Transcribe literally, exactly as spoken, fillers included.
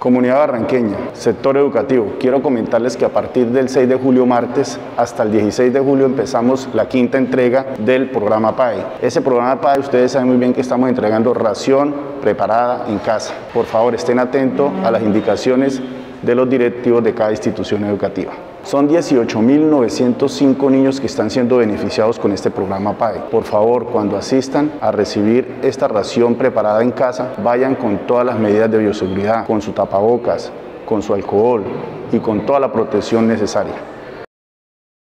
Comunidad barranqueña, sector educativo, quiero comentarles que a partir del seis de julio martes hasta el dieciséis de julio empezamos la quinta entrega del programa P A E. Ese programa P A E, ustedes saben muy bien que estamos entregando ración preparada en casa. Por favor, estén atentos a las indicaciones de los directivos de cada institución educativa. Son dieciocho mil novecientos cinco niños que están siendo beneficiados con este programa P A E. Por favor, cuando asistan a recibir esta ración preparada en casa, vayan con todas las medidas de bioseguridad, con su tapabocas, con su alcohol y con toda la protección necesaria.